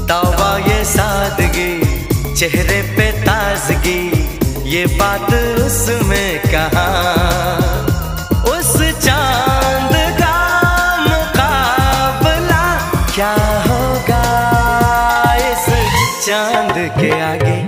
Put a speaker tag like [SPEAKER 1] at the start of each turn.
[SPEAKER 1] तौबा ये सादगी, चेहरे पे ताजगी, ये बात उसमें कहाँ। उस चांद का मुकाबला क्या होगा इस चांद के आगे।